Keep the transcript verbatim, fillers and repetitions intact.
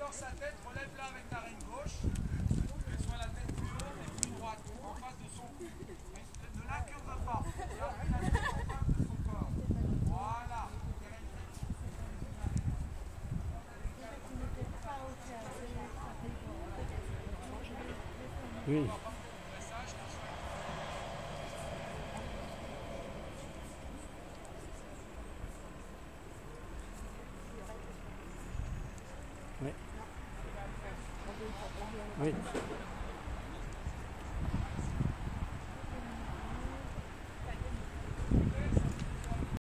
encore sa tête, relève-la avec ta reine gauche. Qu'elle soit la tête plus haute et plus droite, en face de son cou. Ne l'incurve pas. Garde la tête en face de son corps. Voilà. Oui. Oui. Oui.